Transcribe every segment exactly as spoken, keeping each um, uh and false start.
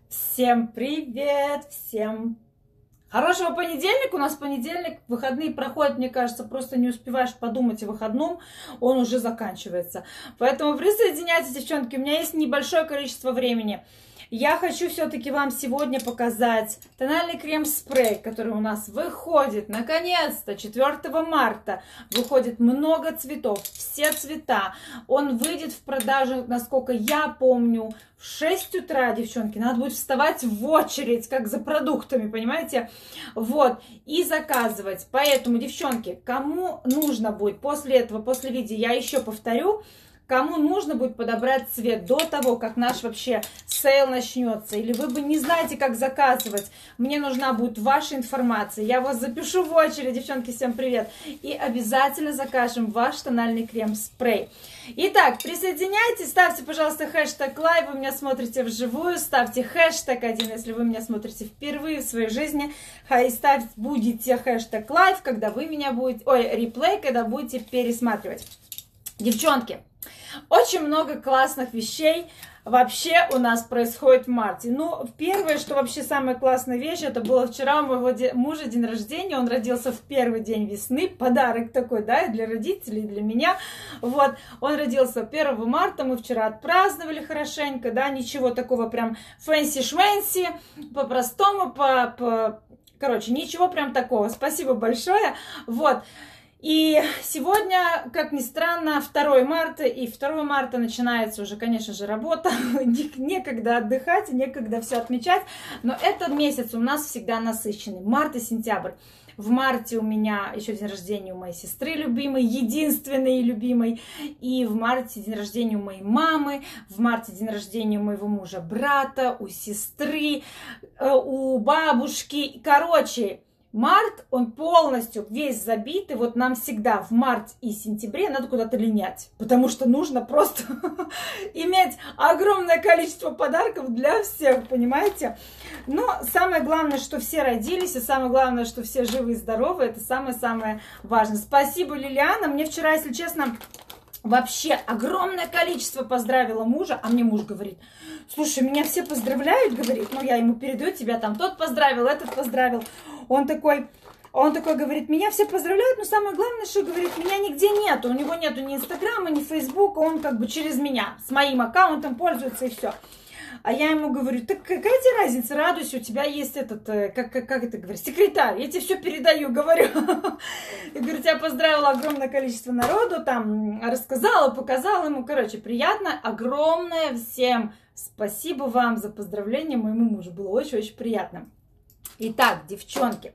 Всем привет, всем хорошего понедельника. У нас понедельник, выходные проходят, мне кажется, просто не успеваешь подумать о выходном, он уже заканчивается. Поэтому присоединяйтесь, девчонки, у меня есть небольшое количество времени. Я хочу все-таки вам сегодня показать тональный крем-спрей, который у нас выходит, наконец-то, четвёртого марта. Выходит много цветов, все цвета. Он выйдет в продажу, насколько я помню, в шесть утра, девчонки. Надо будет вставать в очередь, как за продуктами, понимаете? Вот, и заказывать. Поэтому, девчонки, кому нужно будет после этого, после видео, я еще повторю, кому нужно будет подобрать цвет до того, как наш вообще сейл начнется, или вы бы не знаете, как заказывать, мне нужна будет ваша информация. Я вас запишу в очередь, девчонки, всем привет. И обязательно закажем ваш тональный крем-спрей. Итак, присоединяйтесь, ставьте, пожалуйста, хэштег лайв, вы меня смотрите вживую, ставьте хэштег один, если вы меня смотрите впервые в своей жизни, и ставьте будете хэштег лайв, когда вы меня будете, ой, реплей, когда будете пересматривать. Девчонки, очень много классных вещей вообще у нас происходит в марте. Ну, первое, что вообще самая классная вещь, это было вчера у моего мужа день рождения. Он родился в первый день весны. Подарок такой, да, и для родителей, и для меня. Вот, он родился первого марта. Мы вчера отпраздновали хорошенько, да, ничего такого прям фэнси-швэнси, по-простому, по, по... Короче, ничего прям такого. Спасибо большое. Вот. И сегодня, как ни странно, второе марта, и второе марта начинается уже, конечно же, работа, некогда отдыхать, некогда все отмечать, но этот месяц у нас всегда насыщенный, март и сентябрь. В марте у меня еще день рождения у моей сестры любимой, единственной и любимой, и в марте день рождения у моей мамы, в марте день рождения у моего мужа брата, у сестры, у бабушки, короче... Март, он полностью весь забит, и вот нам всегда в марте и сентябре надо куда-то линять, потому что нужно просто иметь огромное количество подарков для всех, понимаете? Но самое главное, что все родились, и самое главное, что все живы и здоровы, это самое-самое важное. Спасибо, Лилиана, мне вчера, если честно... Вообще огромное количество поздравила мужа, а мне муж говорит, слушай, меня все поздравляют, говорит, ну я ему передаю, тебя там тот поздравил, этот поздравил. Он такой, он такой говорит, меня все поздравляют, но самое главное, что, говорит, меня нигде нету, у него нету ни инстаграма, ни фейсбука, он как бы через меня, с моим аккаунтом пользуется и все. А я ему говорю, так какая тебе разница, радуйся, у тебя есть этот, как, как, как это говорить, секретарь, я тебе все передаю, говорю. Я говорю, тебя поздравила огромное количество народу, там, рассказала, показала ему, короче, приятно, огромное всем спасибо вам за поздравление моему мужу, было очень-очень приятно. Итак, девчонки,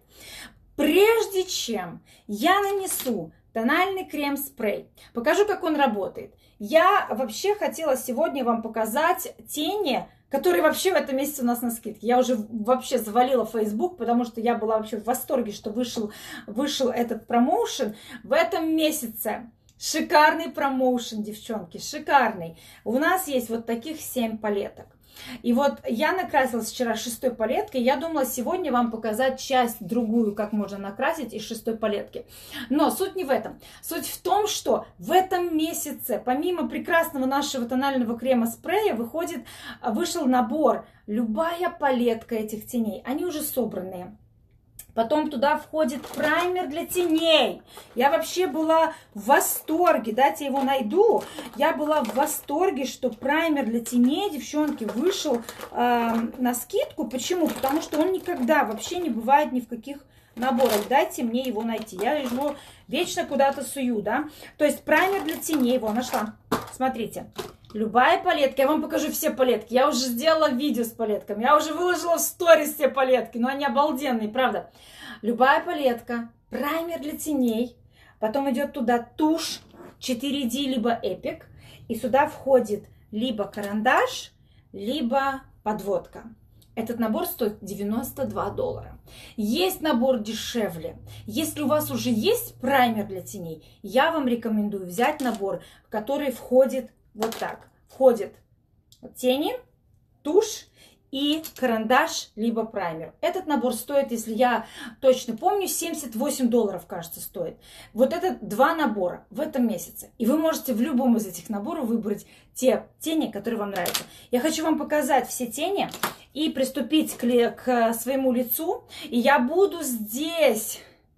прежде чем я нанесу тональный крем-спрей, покажу, как он работает. Я вообще хотела сегодня вам показать тени, которые вообще в этом месяце у нас на скидке. Я уже вообще завалила Facebook, потому что я была вообще в восторге, что вышел, вышел этот промоушен. В этом месяце шикарный промоушен, девчонки, шикарный. У нас есть вот таких семь палеток. И вот я накрасилась вчера шестой палеткой, я думала сегодня вам показать часть другую, как можно накрасить из шестой палетки. Но суть не в этом. Суть в том, что в этом месяце, помимо прекрасного нашего тонального крема-спрея, выходит, вышел набор, любая палетка этих теней, они уже собранные. Потом туда входит праймер для теней. Я вообще была в восторге, дайте я его найду. Я была в восторге, что праймер для теней, девчонки, вышел э, на скидку. Почему? Потому что он никогда вообще не бывает ни в каких наборах. Дайте мне его найти. Я его вечно куда-то сую, да. То есть праймер для теней, его нашла. Смотрите. Любая палетка, я вам покажу все палетки. Я уже сделала видео с палетками, я уже выложила в сторис все палетки, но они обалденные, правда. Любая палетка, праймер для теней, потом идет туда тушь четыре ди, либо Эпик, и сюда входит либо карандаш, либо подводка. Этот набор стоит девяносто два доллара. Есть набор дешевле. Если у вас уже есть праймер для теней, я вам рекомендую взять набор, в который входит вот так. Входит тени, тушь и карандаш, либо праймер. Этот набор стоит, если я точно помню, семьдесят восемь долларов, кажется, стоит. Вот это два набора в этом месяце. И вы можете в любом из этих наборов выбрать те тени, которые вам нравятся. Я хочу вам показать все тени. и приступить к, к своему лицу. И я буду здесь...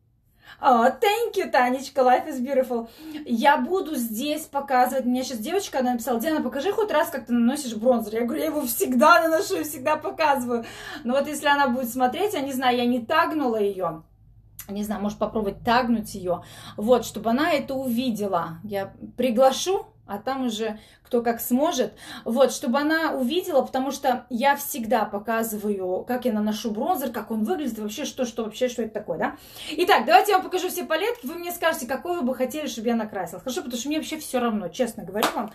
Oh, thank you, Танечка, life is beautiful. Я буду здесь показывать. Мне сейчас девочка, она написала: Диана, покажи хоть раз, как ты наносишь бронзер. Я говорю, я его всегда наношу, всегда показываю. Но вот если она будет смотреть, я не знаю, я не тагнула ее. Не знаю, может попробовать тагнуть ее. Вот, чтобы она это увидела. Я приглашу, а там уже кто как сможет. Вот, чтобы она увидела, потому что я всегда показываю, как я наношу бронзер, как он выглядит, вообще, что, что, вообще, что это такое, да? Итак, давайте я вам покажу все палетки. Вы мне скажете, какой вы бы хотели, чтобы я накрасила. Хорошо, потому что мне вообще все равно, честно говорю вам.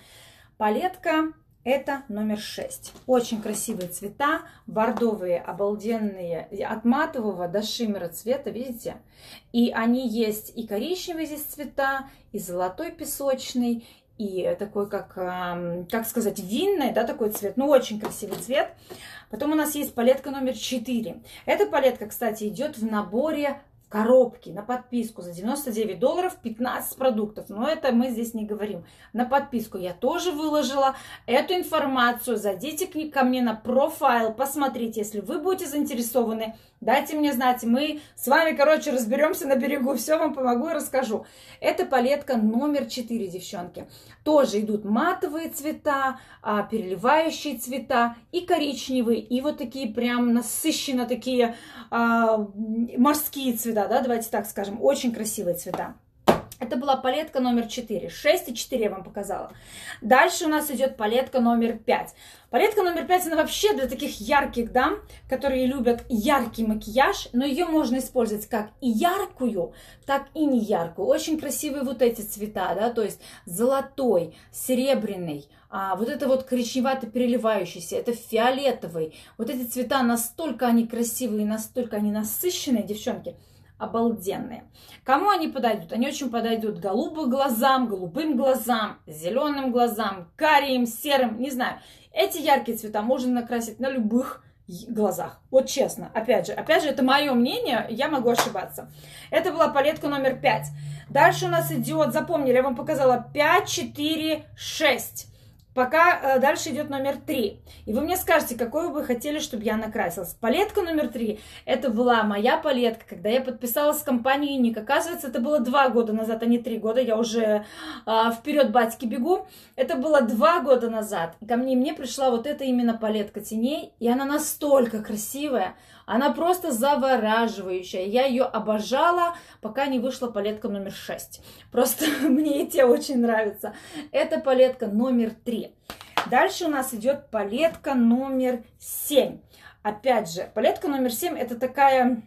Палетка это номер шесть. Очень красивые цвета, бордовые, обалденные, от матового до шиммера цвета, видите? И они есть и коричневые здесь цвета, и золотой песочный, и такой, как, как сказать, винный, да, такой цвет. Ну, очень красивый цвет. Потом у нас есть палетка номер четыре. Эта палетка, кстати, идет в наборе коробки на подписку за девяносто девять долларов, пятнадцать продуктов. Но это мы здесь не говорим. На подписку я тоже выложила эту информацию. Зайдите ко мне на профайл, посмотрите. Если вы будете заинтересованы, дайте мне знать. Мы с вами, короче, разберемся на берегу. Все вам помогу и расскажу. Это палетка номер четыре, девчонки. Тоже идут матовые цвета, переливающие цвета и коричневые. И вот такие прям насыщенно такие а, морские цвета. Да, давайте так скажем, очень красивые цвета. Это была палетка номер четыре. шесть и четыре я вам показала. Дальше у нас идет палетка номер пять. Палетка номер пять, она вообще для таких ярких дам, которые любят яркий макияж, но ее можно использовать как и яркую, так и не яркую. Очень красивые вот эти цвета, да, то есть золотой, серебряный, а вот это вот коричневато переливающийся, это фиолетовый. Вот эти цвета, настолько они красивые, настолько они насыщенные, девчонки. Обалденные. Кому они подойдут? Они очень подойдут голубым глазам, голубым глазам, зеленым глазам, карим, серым, не знаю. Эти яркие цвета можно накрасить на любых глазах. Вот честно, опять же, опять же, это мое мнение, я могу ошибаться. Это была палетка номер пять. Дальше у нас идет, запомнили, я вам показала пять, четыре, шесть. Пока э, дальше идет номер три. И вы мне скажете, какой вы бы хотели, чтобы я накрасилась. Палетка номер три. Это была моя палетка, когда я подписалась с компанией Ник. Оказывается, это было два года назад, а не три года. Я уже э, вперед батьки бегу. Это было два года назад. И ко мне, мне пришла вот эта именно палетка теней. И она настолько красивая. Она просто завораживающая. Я ее обожала, пока не вышла палетка номер шесть. Просто мне и те очень нравятся. Это палетка номер три. Дальше у нас идет палетка номер семь. Опять же, палетка номер семь это такая,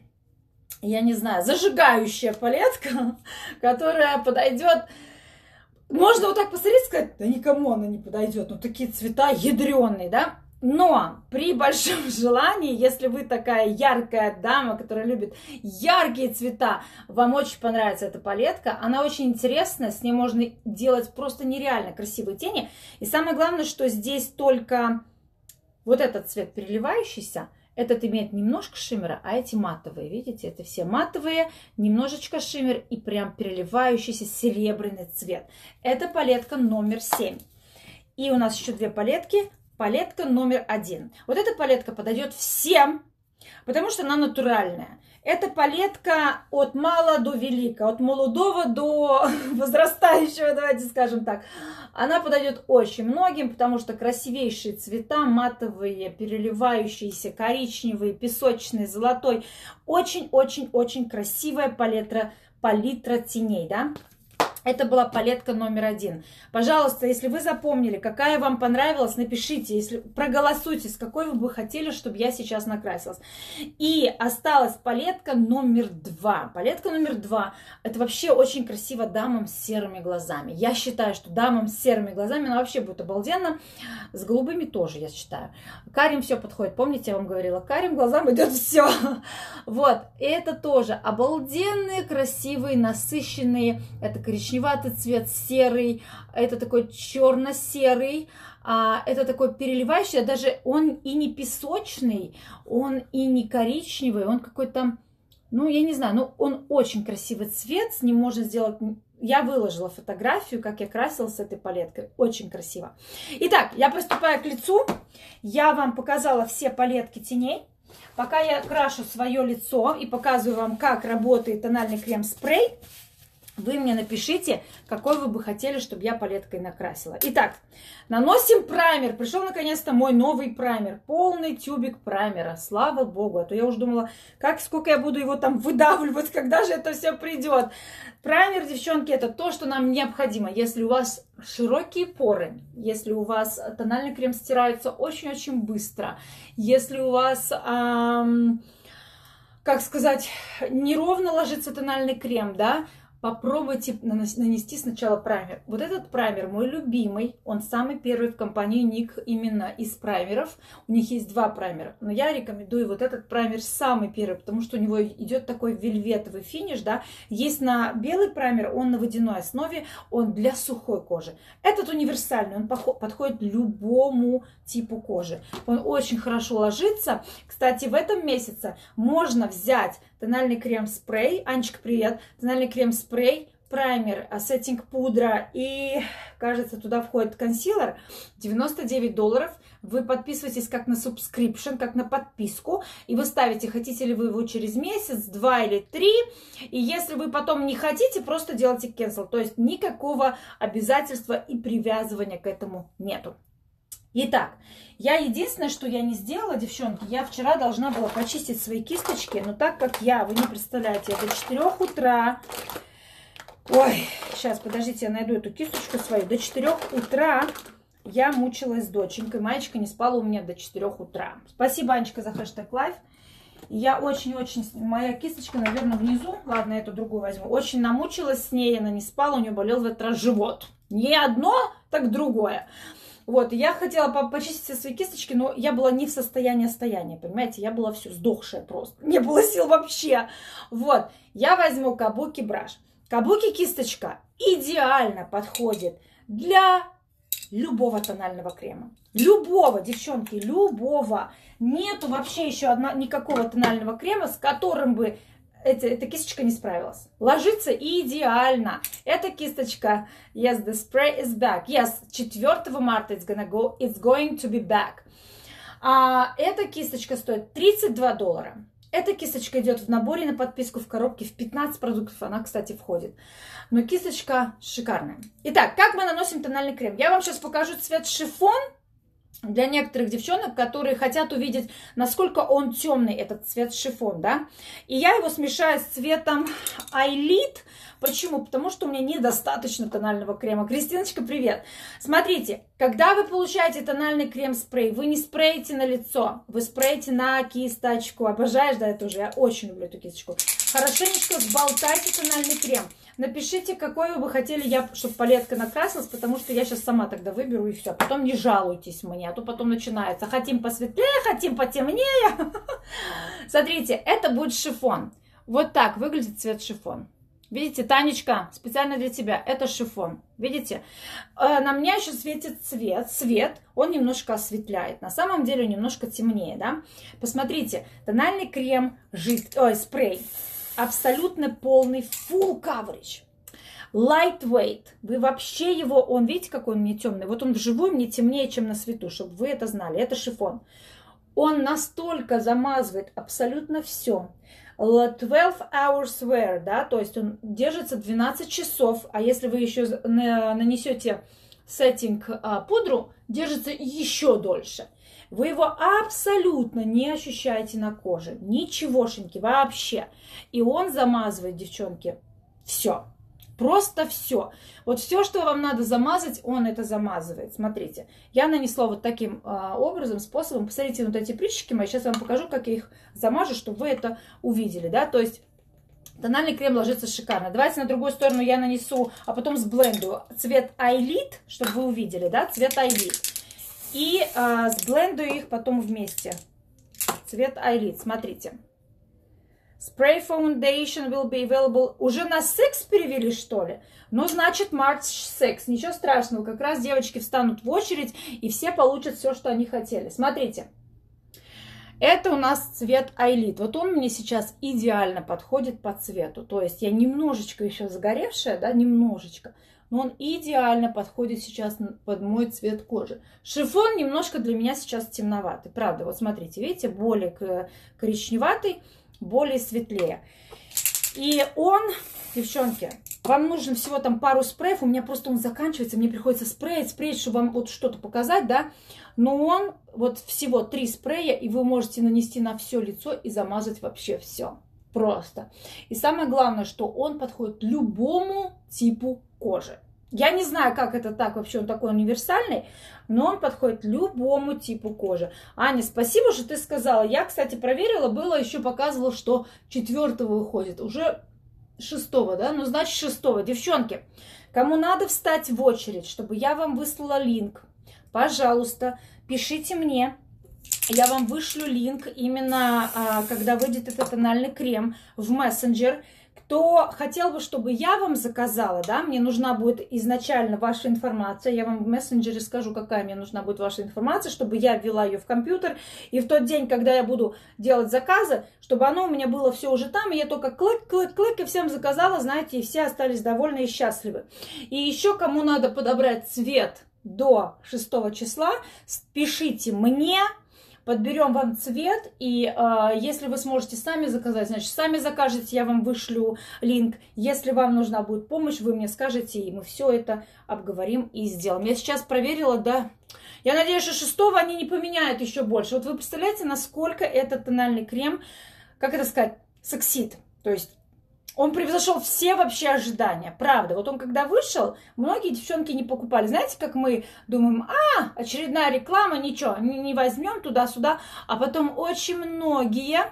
я не знаю, зажигающая палетка, которая подойдет... Можно вот так посмотреть и сказать, да никому она не подойдет. Ну, такие цвета ядреные, да? Но при большом желании, если вы такая яркая дама, которая любит яркие цвета, вам очень понравится эта палетка. Она очень интересная, с ней можно делать просто нереально красивые тени. И самое главное, что здесь только вот этот цвет переливающийся, этот имеет немножко шиммера, а эти матовые, видите, это все матовые, немножечко шиммер и прям переливающийся серебряный цвет. Это палетка номер семь. И у нас еще две палетки. Палетка номер один. Вот эта палетка подойдет всем, потому что она натуральная. Это палетка от мала до велика, от молодого до возрастающего, давайте скажем так. Она подойдет очень многим, потому что красивейшие цвета, матовые, переливающиеся, коричневые, песочный, золотой. Очень-очень-очень красивая палитра, палитра теней, да? Это была палетка номер один. Пожалуйста, если вы запомнили, какая вам понравилась, напишите, если проголосуйте, с какой вы бы хотели, чтобы я сейчас накрасилась. И осталась палетка номер два. Палетка номер два. Это вообще очень красиво дамам с серыми глазами. Я считаю, что дамам с серыми глазами она вообще будет обалденно. С голубыми тоже, я считаю. Карим все подходит. Помните, я вам говорила, карим глазам идет все. Вот. И это тоже обалденные, красивые, насыщенные. Это коричневый цвет, серый, это такой черно-серый, а, это такой переливающий, даже он и не песочный, он и не коричневый, он какой-то, ну, я не знаю, ну, он очень красивый цвет, с ним можно сделать я выложила фотографию, как я красилась с этой палеткой. Очень красиво. Итак, я приступаю к лицу. Я вам показала все палетки теней. Пока я крашу свое лицо и показываю вам, как работает тональный крем-спрей, вы мне напишите, какой вы бы хотели, чтобы я палеткой накрасила. Итак, наносим праймер. Пришел наконец-то мой новый праймер. Полный тюбик праймера. Слава богу. А то я уже думала, как, сколько я буду его там выдавливать, когда же это все придет. Праймер, девчонки, это то, что нам необходимо. Если у вас широкие поры, если у вас тональный крем стирается очень-очень быстро, если у вас... Эм, как сказать, неровно ложится тональный крем, да, попробуйте нанести сначала праймер. Вот этот праймер мой любимый. Он самый первый в компании Ник именно из праймеров. У них есть два праймера. Но я рекомендую вот этот праймер самый первый, потому что у него идет такой вельветовый финиш. Да? Есть на белый праймер, он на водяной основе, он для сухой кожи. Этот универсальный, он подходит любому типу кожи. Он очень хорошо ложится. Кстати, в этом месяце можно взять тональный крем-спрей. Анечка, привет! Тональный крем-спрей, праймер, сеттинг пудра и, кажется, туда входит консилер. девяносто девять долларов. Вы подписываетесь как на subscription, как на подписку. И вы ставите, хотите ли вы его через месяц, два или три. И если вы потом не хотите, просто делайте cancel. То есть никакого обязательства и привязывания к этому нету. Итак, я единственное, что я не сделала, девчонки, я вчера должна была почистить свои кисточки, но так как я, вы не представляете, я до четырёх утра, ой, сейчас, подождите, я найду эту кисточку свою, до четырёх утра я мучилась с доченькой, Маечка не спала у меня до четырёх утра. Спасибо, Анечка, за хэштег лайф. Я очень-очень, моя кисточка, наверное, внизу, ладно, эту другую возьму, очень намучилась с ней, она не спала, у нее болел в этот раз живот. Не одно, так другое. Вот, я хотела почистить все свои кисточки, но я была не в состоянии стояния, понимаете? Я была все сдохшая просто, не было сил вообще. Вот, я возьму Кабуки браш. Кабуки кисточка идеально подходит для любого тонального крема. Любого, девчонки, любого. Нету вообще еще одна, никакого тонального крема, с которым бы Эта, эта кисточка не справилась. Ложится идеально. Эта кисточка, yes, the spray is back. Yes, четвёртого марта it's gonna go, it's going to be back. А эта кисточка стоит тридцать два доллара. Эта кисточка идет в наборе на подписку в коробке. В пятнадцать продуктов она, кстати, входит. Но кисточка шикарная. Итак, как мы наносим тональный крем? Я вам сейчас покажу цвет шифон. Для некоторых девчонок, которые хотят увидеть, насколько он темный, этот цвет шифон, да. И я его смешаю с цветом Eyelid. Почему? Потому что у меня недостаточно тонального крема. Кристиночка, привет! Смотрите, когда вы получаете тональный крем-спрей, вы не спреете на лицо, вы спреете на кисточку. Обожаешь, да, я тоже, я очень люблю эту кисточку. Хорошенечко взболтайте тональный крем. Напишите, какой вы бы хотели, я, чтобы палетка накрасилась, потому что я сейчас сама тогда выберу и все. Потом не жалуйтесь мне, а то потом начинается. Хотим посветлее, хотим потемнее. Смотрите, это будет шифон. Вот так выглядит цвет шифон. Видите, Танечка, специально для тебя, это шифон. Видите? На мне еще светит цвет, свет, он немножко осветляет. На самом деле он немножко темнее, да? Посмотрите, тональный крем, жид... Ой, спрей. Абсолютно полный full coverage. Lightweight. Вы вообще его, он, видите, какой он мне темный? Вот он вживую мне темнее, чем на свету, чтобы вы это знали. Это шифон. Он настолько замазывает абсолютно все. двенадцать hours wear, да, то есть он держится двенадцать часов, а если вы еще нанесете сеттинг пудру, держится еще дольше. Вы его абсолютно не ощущаете на коже. Ничегошеньки вообще. И он замазывает, девчонки, все. Просто все. Вот все, что вам надо замазать, он это замазывает. Смотрите. Я нанесла вот таким а, образом, способом. Посмотрите, вот эти прыщики мои. Сейчас я вам покажу, как я их замажу, чтобы вы это увидели. Да? То есть тональный крем ложится шикарно. Давайте на другую сторону я нанесу, а потом сблендую цвет Eyelid, чтобы вы увидели, да, цвет Eyelid. И а, сблендую их потом вместе. Цвет Eyelid, смотрите. Spray Foundation will be available. Уже на шесть перевели, что ли? Ну, значит, March шесть. Ничего страшного. Как раз девочки встанут в очередь, и все получат все, что они хотели. Смотрите. Это у нас цвет Айлит. Вот он мне сейчас идеально подходит по цвету. То есть я немножечко еще загоревшая, да, немножечко. Но он идеально подходит сейчас под мой цвет кожи. Шифон немножко для меня сейчас темноватый. Правда, вот смотрите, видите, более коричневатый, более светлее. И он, девчонки, вам нужно всего там пару спреев. У меня просто он заканчивается. Мне приходится спреять, спреять, чтобы вам вот что-то показать, да. Но он, вот всего три спрея, и вы можете нанести на все лицо и замазать вообще все. Просто. И самое главное, что он подходит любому типу кожи. Я не знаю, как это так, вообще он такой универсальный, но он подходит любому типу кожи. Аня, спасибо, что ты сказала. Я, кстати, проверила, было еще показывало, что четвертого выходит. Уже шестого, да? Ну, значит, шестого. Девчонки, кому надо встать в очередь, чтобы я вам выслала линк, пожалуйста, пишите мне. Я вам вышлю линк именно, а, когда выйдет этот тональный крем в мессенджер. Кто хотел бы, чтобы я вам заказала, да, мне нужна будет изначально ваша информация. Я вам в мессенджере скажу, какая мне нужна будет ваша информация, чтобы я ввела ее в компьютер. И в тот день, когда я буду делать заказы, чтобы оно у меня было все уже там, и я только клык-клык-клык и всем заказала, знаете, и все остались довольны и счастливы. И еще кому надо подобрать цвет до шестого числа, пишите мне. Подберем вам цвет, и э, если вы сможете сами заказать, значит, сами закажете, я вам вышлю линк. Если вам нужна будет помощь, вы мне скажете, и мы все это обговорим и сделаем. Я сейчас проверила, да. Я надеюсь, что шестого они не поменяют еще больше. Вот вы представляете, насколько этот тональный крем, как это сказать, сексит. То есть он превзошел все вообще ожидания, правда. Вот он когда вышел, многие девчонки не покупали. Знаете, как мы думаем, а, очередная реклама, ничего, не, не возьмем туда-сюда. А потом очень многие,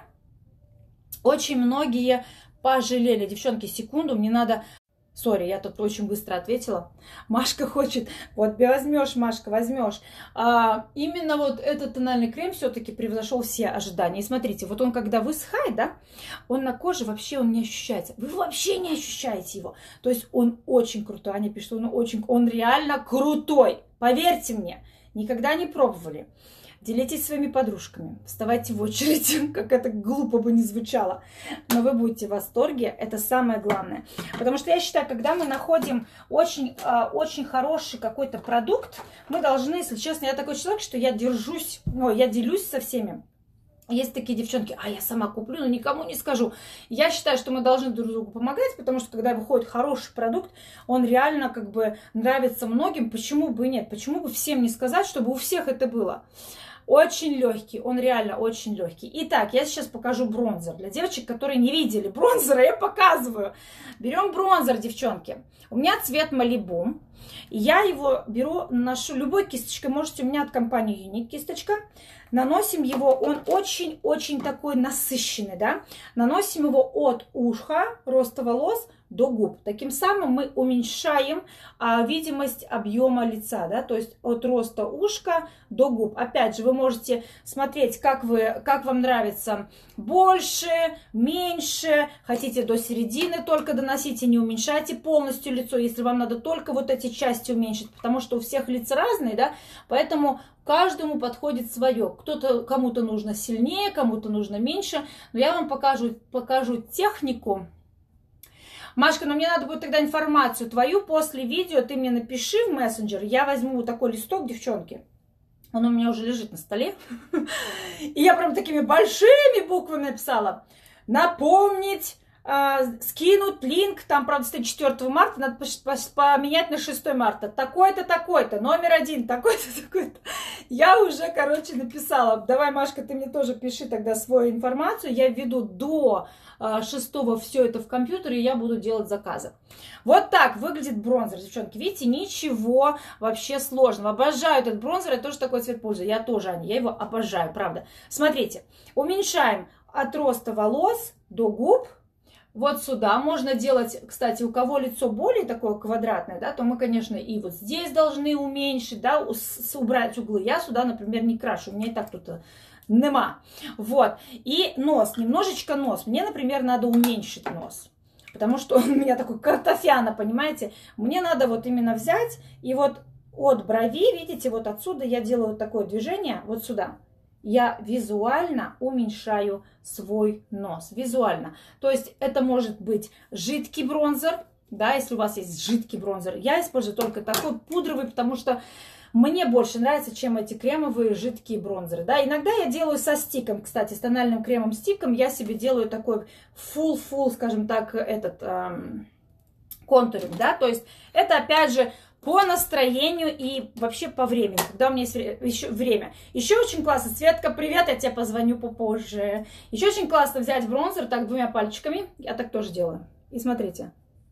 очень многие пожалели. Девчонки, секунду, мне надо... Сори, я тут очень быстро ответила. Машка хочет, вот возьмешь, Машка, возьмешь. А, именно вот этот тональный крем все-таки превзошел все ожидания. И смотрите, вот он когда высыхает, да, он на коже вообще он не ощущается. Вы вообще не ощущаете его. То есть он очень крутой. Аня пишет, он очень, он реально крутой. Поверьте мне, никогда не пробовали. Делитесь своими подружками, вставайте в очередь, как это глупо бы не звучало, но вы будете в восторге, это самое главное. Потому что я считаю, когда мы находим очень, очень хороший какой-то продукт, мы должны, если честно, я такой человек, что я держусь, ну, я делюсь со всеми. Есть такие девчонки, а я сама куплю, но никому не скажу. Я считаю, что мы должны друг другу помогать, потому что когда выходит хороший продукт, он реально как бы нравится многим, почему бы и нет, почему бы всем не сказать, чтобы у всех это было. Очень легкий, он реально очень легкий. Итак, я сейчас покажу бронзер. Для девочек, которые не видели бронзера, я показываю. Берем бронзер, девчонки. У меня цвет Малибу. Я его беру, ношу любой кисточкой. Можете, у меня от компании Юник кисточка. Наносим его, он очень-очень такой насыщенный, да. Наносим его от уха, роста волос до губ. Таким самым мы уменьшаем а, видимость объема лица, да, то есть от роста ушка до губ. Опять же, вы можете смотреть, как, вы, как вам нравится больше, меньше, хотите до середины только доносите, не уменьшайте полностью лицо, если вам надо только вот эти части уменьшить, потому что у всех лица разные, да, поэтому каждому подходит свое. Кто-то, кому-то нужно сильнее, кому-то нужно меньше, но я вам покажу, покажу технику. Машка, но мне надо будет тогда информацию твою после видео, ты мне напиши в мессенджер, я возьму вот такой листок, девчонки, он у меня уже лежит на столе, и я прям такими большими буквами написала, напомнить, э, скинуть линк, там, правда, стоит четвёртого марта, надо поменять на шестое марта, такой-то, такой-то, номер один, такой-то, такой-то. Я уже, короче, написала, давай, Машка, ты мне тоже пиши тогда свою информацию, я введу до шестого все это в компьютере, и я буду делать заказы. Вот так выглядит бронзер, девчонки. Видите, ничего вообще сложного. Обожаю этот бронзер, я тоже такой цвет пользую. Я тоже, Аня, я его обожаю, правда. Смотрите, уменьшаем от роста волос до губ. Вот сюда можно делать, кстати, у кого лицо более такое квадратное, да, то мы, конечно, и вот здесь должны уменьшить, да, убрать углы. Я сюда, например, не крашу, у меня и так тут нема. Вот. И нос, немножечко нос. Мне, например, надо уменьшить нос. Потому что он у меня такой картофяна, понимаете? Мне надо вот именно взять и вот от брови, видите, вот отсюда я делаю вот такое движение, вот сюда. я визуально уменьшаю свой нос. Визуально. То есть это может быть жидкий бронзер, да, если у вас есть жидкий бронзер. Я использую только такой пудровый, потому что мне больше нравится, чем эти кремовые жидкие бронзеры. Да. Иногда я делаю со стиком, кстати, с тональным кремом стиком. Я себе делаю такой full-full, скажем так, этот эм, контуринг. Да. То есть это опять же по настроению и вообще по времени, когда у меня есть еще время. Еще очень классно. Светка, привет, я тебе позвоню попозже. Еще очень классно взять бронзер так двумя пальчиками. Я так тоже делаю. И смотрите.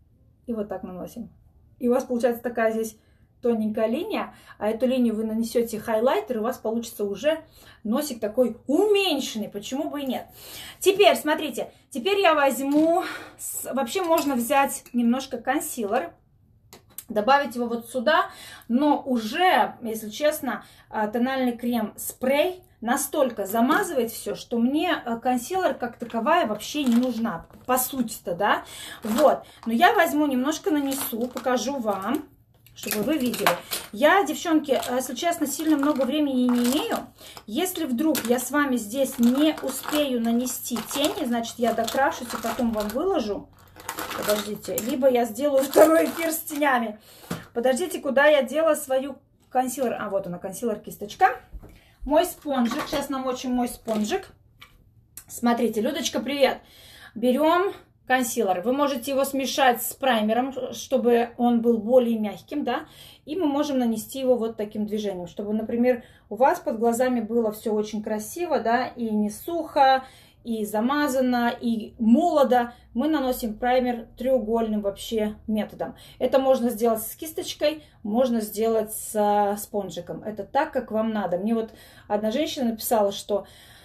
И вот так наносим. И у вас получается такая здесь тоненькая линия, а эту линию вы нанесете хайлайтер, и у вас получится уже носик такой уменьшенный, почему бы и нет. Теперь, смотрите, теперь я возьму, вообще можно взять немножко консилер, добавить его вот сюда, но уже, если честно, тональный крем спрей настолько замазывает все, что мне консилер как таковая вообще не нужна, по сути-то, да. Вот, но я возьму, немножко нанесу, покажу вам, чтобы вы видели. Я, девчонки, если честно, сильно много времени не имею. Если вдруг я с вами здесь не успею нанести тени, значит, я докрашусь и потом вам выложу. Подождите. Либо я сделаю второй эфир с тенями. Подождите, куда я дела свою консилер. А, вот она, консилер-кисточка. Мой спонжик. Сейчас намочим мой спонжик. Смотрите, Людочка, привет. Берем консилер. Вы можете его смешать с праймером, чтобы он был более мягким, да. И мы можем нанести его вот таким движением, чтобы, например, у вас под глазами было все очень красиво, да, и не сухо, и замазано, и молодо. Мы наносим праймер треугольным вообще методом. Это можно сделать с кисточкой, можно сделать с спонжиком. Это так, как вам надо. Мне вот одна женщина написала, что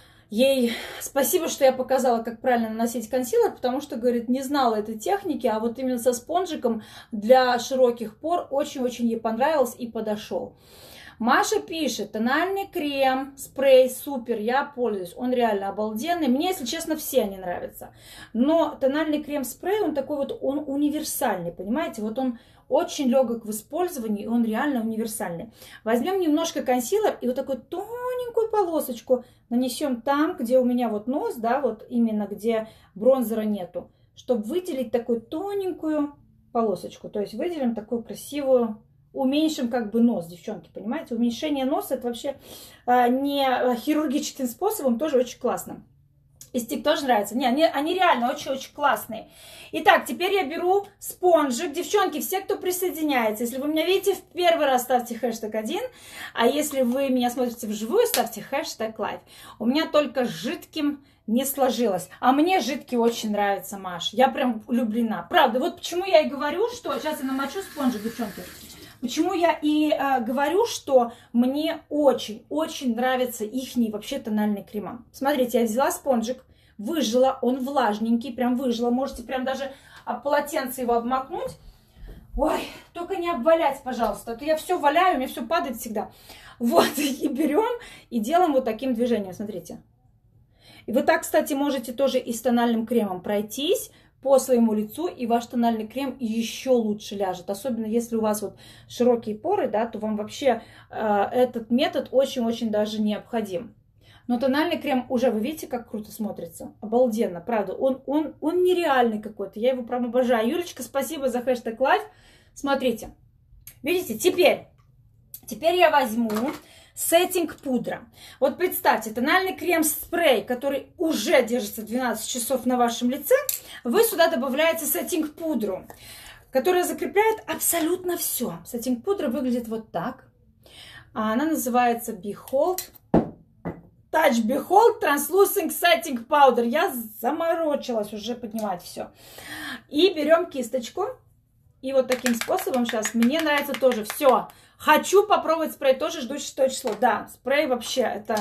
ей спасибо, что я показала, как правильно наносить консилер, потому что, говорит, не знала этой техники, а вот именно со спонжиком для широких пор очень-очень ей понравилось и подошел. Маша пишет, тональный крем, спрей, супер, я пользуюсь, он реально обалденный. Мне, если честно, все они нравятся. Но тональный крем-спрей, он такой вот, он универсальный, понимаете? Вот он очень легок в использовании, и он реально универсальный. Возьмем немножко консилер и вот такую тоненькую полосочку нанесем там, где у меня вот нос, да, вот именно где бронзера нету, чтобы выделить такую тоненькую полосочку. То есть выделим такую красивую, уменьшим как бы нос, девчонки, понимаете? Уменьшение носа это вообще а, не хирургическим способом, тоже очень классно. И стик тоже нравится. Не, они, они реально очень-очень классные. Итак, теперь я беру спонжик. Девчонки, все, кто присоединяется, если вы меня видите в первый раз, ставьте хэштег один. А если вы меня смотрите вживую, ставьте хэштег лайв. У меня только жидким не сложилось. А мне жидкий очень нравится, Маш. Я прям влюблена. Правда, вот почему я и говорю, что... Сейчас я намочу спонжик, девчонки. Почему я и э, говорю, что мне очень-очень нравятся ихние вообще тональные крема. Смотрите, я взяла спонжик, выжила, он влажненький, прям выжила. Можете прям даже об полотенце его обмакнуть. Ой, только не обвалять, пожалуйста, а то я все валяю, у меня все падает всегда. Вот, и берем и делаем вот таким движением, смотрите. И вы так, кстати, можете тоже и с тональным кремом пройтись по своему лицу, и ваш тональный крем еще лучше ляжет. Особенно если у вас вот широкие поры, да, то вам вообще э, этот метод очень-очень даже необходим. Но тональный крем уже, вы видите, как круто смотрится? Обалденно, правда. Он, он, он нереальный какой-то. Я его прям обожаю. Юлечка, спасибо за хэштег лайв. Смотрите. Видите, теперь, теперь я возьму сеттинг пудра. Вот представьте, тональный крем-спрей, который уже держится двенадцать часов на вашем лице, вы сюда добавляете сеттинг пудру, которая закрепляет абсолютно все. Сеттинг пудра выглядит вот так. Она называется Behold Touch Behold Translucent Setting Powder. Я заморочилась уже поднимать все. И берем кисточку. И вот таким способом сейчас мне нравится тоже все. Хочу попробовать спрей, тоже жду шестое число. Да, спрей вообще это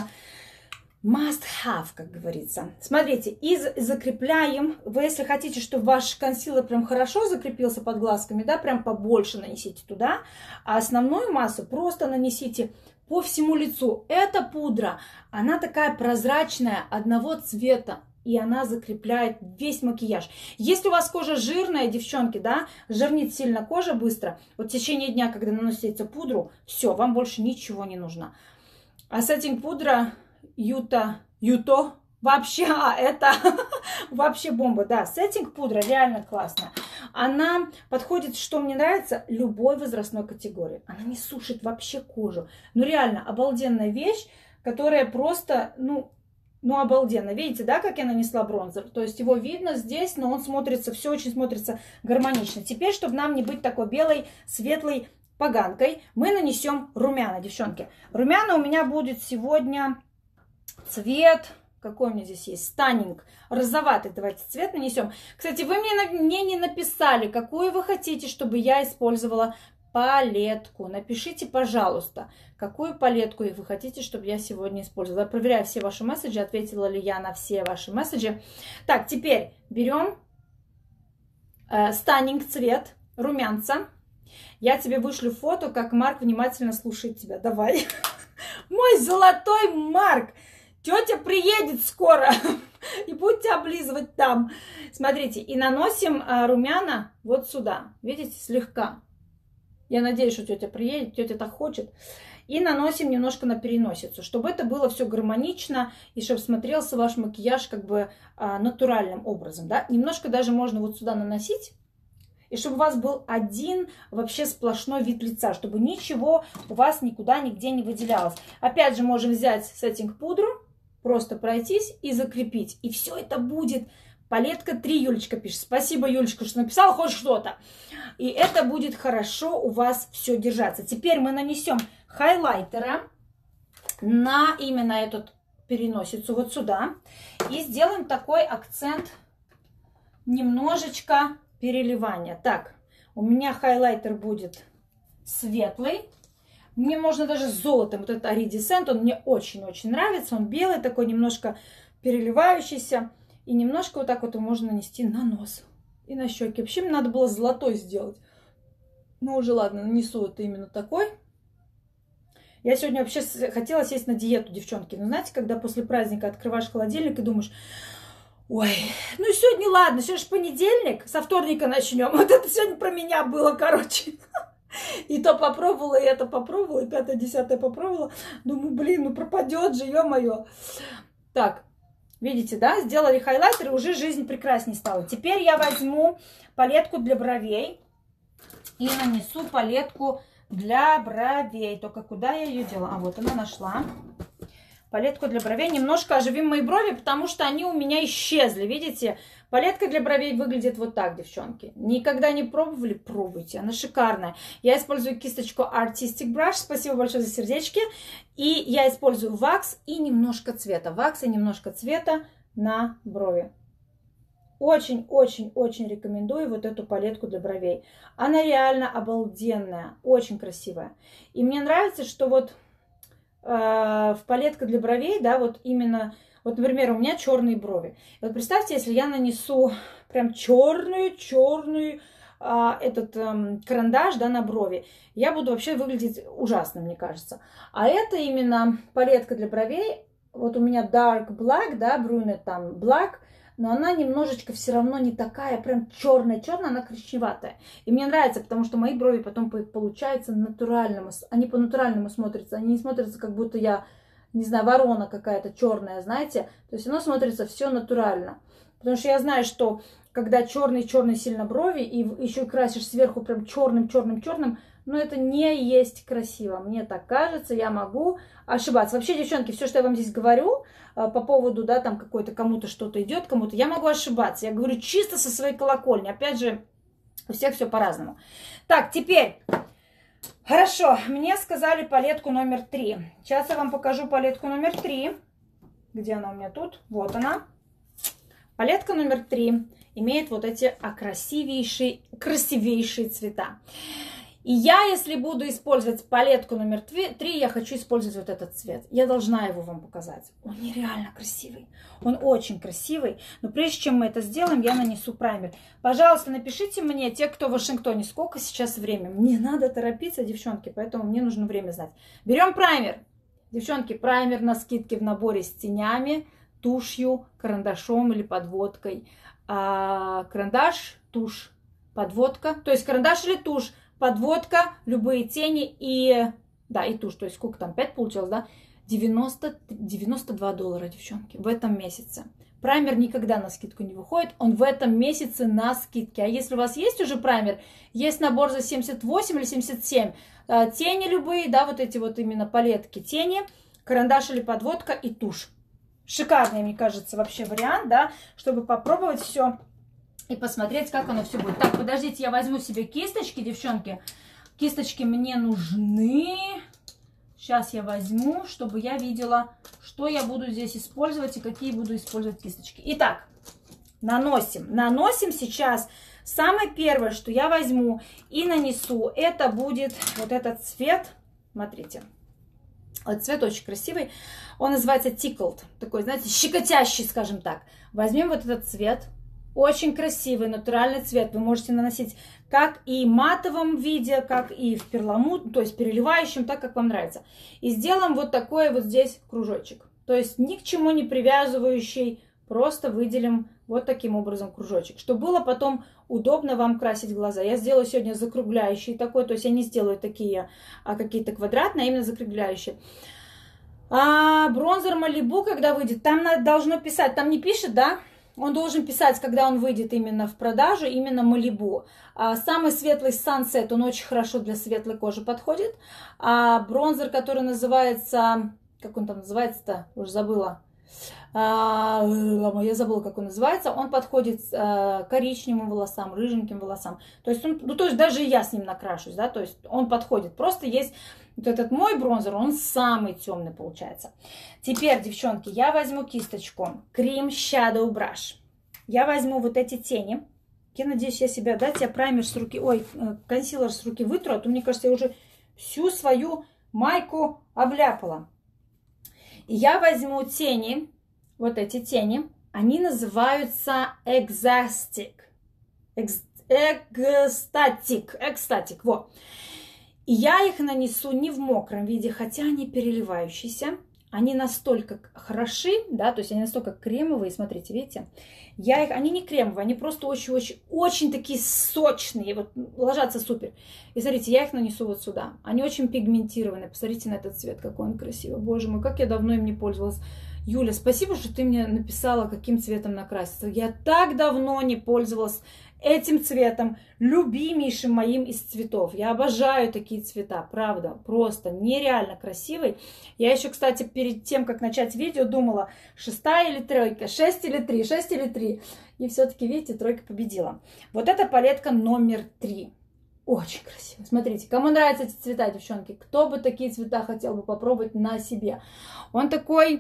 must have, как говорится. Смотрите, и закрепляем. Вы, если хотите, чтобы ваш консилер прям хорошо закрепился под глазками, да, прям побольше нанесите туда. А основную массу просто нанесите по всему лицу. Эта пудра, она такая прозрачная, одного цвета. И она закрепляет весь макияж. Если у вас кожа жирная, девчонки, да, жирнит сильно кожа быстро, вот в течение дня, когда наносите пудру, все, вам больше ничего не нужно. А сеттинг пудра Юта, Юто. Вообще, а, это вообще бомба, да. Сеттинг пудра реально классная. Она подходит, что мне нравится, любой возрастной категории. Она не сушит вообще кожу. Ну, реально, обалденная вещь, которая просто, ну, ну, обалденно. Видите, да, как я нанесла бронзер? То есть его видно здесь, но он смотрится, все очень смотрится гармонично. Теперь, чтобы нам не быть такой белой, светлой поганкой, мы нанесем румяна, девчонки. Румяна у меня будет сегодня цвет... Какой у меня здесь есть? Станинг. Розоватый. Давайте цвет нанесем. Кстати, вы мне, мне не написали, какую вы хотите, чтобы я использовала палетку. Напишите, пожалуйста, какую палетку вы хотите, чтобы я сегодня использовала. Я проверяю все ваши месседжи, ответила ли я на все ваши месседжи. Так, теперь берем э, станинг цвет румянца. Я тебе вышлю фото, как Марк внимательно слушает тебя. Давай. Мой золотой Марк. Тетя приедет скоро и будете облизывать там. Смотрите, и наносим а, румяна вот сюда. Видите, слегка. Я надеюсь, что тетя приедет, тетя так хочет. И наносим немножко на переносицу, чтобы это было все гармонично и чтобы смотрелся ваш макияж как бы а, натуральным образом. Да? Немножко даже можно вот сюда наносить. И чтобы у вас был один вообще сплошной вид лица, чтобы ничего у вас никуда, нигде не выделялось. Опять же, можем взять сеттинг пудру, просто пройтись и закрепить. И все это будет. Палетка три, Юлечка пишет. Спасибо, Юлечка, что написала хоть что-то. И это будет хорошо у вас все держаться. Теперь мы нанесем хайлайтера на именно эту переносицу вот сюда. И сделаем такой акцент немножечко переливания. Так, у меня хайлайтер будет светлый. Мне можно даже с золотом. Вот этот Iridescent, он мне очень-очень нравится. Он белый, такой немножко переливающийся. И немножко вот так вот его можно нанести на нос и на щеки. Вообще мне надо было золотой сделать. Ну уже ладно, нанесу это именно такой. Я сегодня вообще хотела сесть на диету, девчонки. Но знаете, когда после праздника открываешь холодильник и думаешь... Ой, ну сегодня ладно, сегодня же понедельник, со вторника начнем. Вот это сегодня про меня было, короче. И то попробовала, и это попробовала, и пятое, десятое попробовала. Думаю, блин, ну пропадет же, ё-моё. Так, видите, да, сделали хайлайтер, и уже жизнь прекраснее стала. Теперь я возьму палетку для бровей и нанесу палетку для бровей. Только куда я ее делала? А, вот она нашла. Палетку для бровей. Немножко оживим мои брови, потому что они у меня исчезли. Видите? Палетка для бровей выглядит вот так, девчонки. Никогда не пробовали? Пробуйте. Она шикарная. Я использую кисточку Artistic Brush. Спасибо большое за сердечки. И я использую вакс и немножко цвета. Вакс и немножко цвета на брови. Очень-очень-очень рекомендую вот эту палетку для бровей. Она реально обалденная. Очень красивая. И мне нравится, что вот... в палетка для бровей, да, вот именно, вот, например, у меня черные брови. И вот представьте, если я нанесу прям черную, черную а, этот а, карандаш, да, на брови, я буду вообще выглядеть ужасно, мне кажется. А это именно палетка для бровей, вот у меня dark black, да, brunette там black, но она немножечко все равно не такая прям черная-черная, она коричневатая. И мне нравится, потому что мои брови потом получаются натуральным, они по-натуральному смотрятся, они не смотрятся, как будто я, не знаю, ворона какая-то черная, знаете. То есть оно смотрится все натурально. Потому что я знаю, что когда черный-черный сильно брови, и еще и красишь сверху прям черным-черным-черным, но это не есть красиво. Мне так кажется, я могу ошибаться. Вообще, девчонки, все, что я вам здесь говорю по поводу, да, там какой-то кому-то что-то идет, кому-то, я могу ошибаться. Я говорю чисто со своей колокольни. Опять же, у всех все по-разному. Так, теперь, хорошо, мне сказали палетку номер три. Сейчас я вам покажу палетку номер три. Где она у меня тут? Вот она. Палетка номер три имеет вот эти красивейшие, красивейшие цвета. И я, если буду использовать палетку номер три, я хочу использовать вот этот цвет. Я должна его вам показать. Он нереально красивый. Он очень красивый. Но прежде чем мы это сделаем, я нанесу праймер. Пожалуйста, напишите мне, те, кто в Вашингтоне, сколько сейчас время. Мне надо торопиться, девчонки, поэтому мне нужно время знать. Берем праймер. Девчонки, праймер на скидке в наборе с тенями, тушью, карандашом или подводкой. А, карандаш, тушь, подводка. То есть карандаш или тушь. Подводка, любые тени и, да, и тушь, то есть сколько там, пять получилось, да? девяносто, девяносто два доллара, девчонки, в этом месяце. Праймер никогда на скидку не выходит, он в этом месяце на скидке. А если у вас есть уже праймер, есть набор за семьдесят восемь или семьдесят семь, тени любые, да, вот эти вот именно палетки тени, карандаш или подводка и тушь. Шикарный, мне кажется, вообще вариант, да, чтобы попробовать все и посмотреть, как оно все будет. Так, подождите, я возьму себе кисточки, девчонки. Кисточки мне нужны. Сейчас я возьму, чтобы я видела, что я буду здесь использовать и какие буду использовать кисточки. Итак, наносим. Наносим сейчас. Самое первое, что я возьму и нанесу, это будет вот этот цвет. Смотрите. Вот цвет очень красивый. Он называется Tickled. Такой, знаете, щекотящий, скажем так. Возьмем вот этот цвет. Очень красивый, натуральный цвет. Вы можете наносить как и в матовом виде, как и в перламутр, то есть переливающем, так как вам нравится. И сделаем вот такой вот здесь кружочек. То есть ни к чему не привязывающий. Просто выделим вот таким образом кружочек. Чтобы было потом удобно вам красить глаза. Я сделаю сегодня закругляющий такой. То есть я не сделаю такие а какие-то квадратные, а именно закругляющие. А бронзер Малибу, когда выйдет, там должно писать, там не пишет, да? Он должен писать, когда он выйдет именно в продажу, именно Малибу. А самый светлый Sunset, он очень хорошо для светлой кожи подходит. А бронзер, который называется, как он там называется-то, уже забыла. А, я забыла, как он называется. Он подходит а, коричневым волосам, рыженьким волосам. То есть, он, ну, то есть даже я с ним накрашусь, да, то есть он подходит. Просто есть вот этот мой бронзер, он самый темный получается. Теперь, девчонки, я возьму кисточку Cream Shadow Brush. Я возьму вот эти тени. Я надеюсь, я себя, дать, я праймер с руки, ой, консилер с руки вытру, а то, мне кажется, я уже всю свою майку обляпала. И я возьму тени, вот эти тени, они называются Exastic. Экстатик, экстатик, вот. И я их нанесу не в мокром виде, хотя они переливающиеся. Они настолько хороши, да, то есть они настолько кремовые, смотрите, видите? Я их, они не кремовые, они просто очень-очень-очень такие сочные, вот ложатся супер. И смотрите, я их нанесу вот сюда. Они очень пигментированные. Посмотрите на этот цвет, какой он красивый. Боже мой, как я давно им не пользовалась. Юля, спасибо, что ты мне написала, каким цветом накраситься. Я так давно не пользовалась этим цветом, любимейшим моим из цветов. Я обожаю такие цвета, правда, просто нереально красивый. Я еще, кстати, перед тем, как начать видео, думала, шестая или тройка, шесть или три, шесть или три. И все-таки, видите, тройка победила. Вот эта палетка номер три. Очень красиво. Смотрите, кому нравятся эти цвета, девчонки, кто бы такие цвета хотел бы попробовать на себе. Он такой...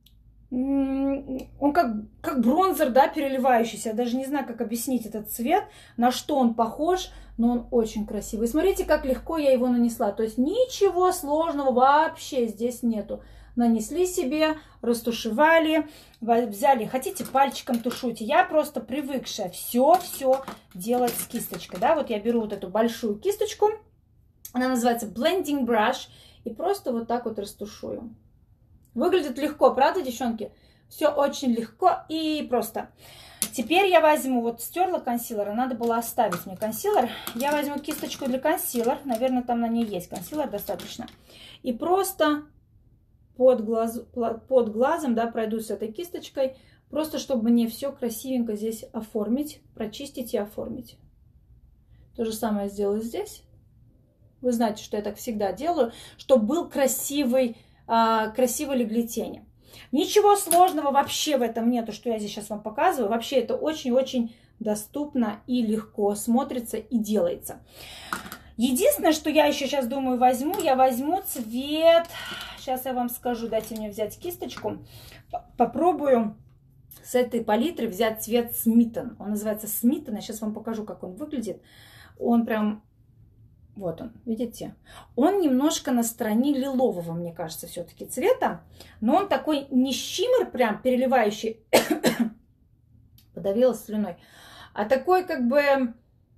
Он как, как бронзер, да, переливающийся. Я даже не знаю, как объяснить этот цвет, на что он похож, но он очень красивый. Смотрите, как легко я его нанесла. То есть ничего сложного вообще здесь нету. Нанесли себе, растушевали, взяли, хотите пальчиком тушуйте. Я просто привыкшая все-все делать с кисточкой. Да? Вот я беру вот эту большую кисточку, она называется Blending Brush, и просто вот так вот растушую. Выглядит легко, правда, девчонки? Все очень легко и просто. Теперь я возьму, вот стерла консилер, надо было оставить мне консилер. Я возьму кисточку для консилера, наверное, там на ней есть консилер достаточно. И просто под, глаз, под глазом, да, пройду с этой кисточкой, просто чтобы мне все красивенько здесь оформить, прочистить и оформить. То же самое сделаю здесь. Вы знаете, что я так всегда делаю, чтобы был красивый, красиво легли тени. Ничего сложного вообще в этом нету, что я здесь сейчас вам показываю. Вообще это очень-очень доступно и легко смотрится и делается. Единственное, что я еще сейчас думаю возьму, я возьму цвет, сейчас я вам скажу, дайте мне взять кисточку, попробую с этой палитры взять цвет Смитон. Он называется Смитон, я сейчас вам покажу, как он выглядит. Он прям... Вот он, видите? Он немножко на стороне лилового, мне кажется, все-таки цвета. Но он такой не щиммер, прям переливающий. Подавилась слюной. А такой как бы...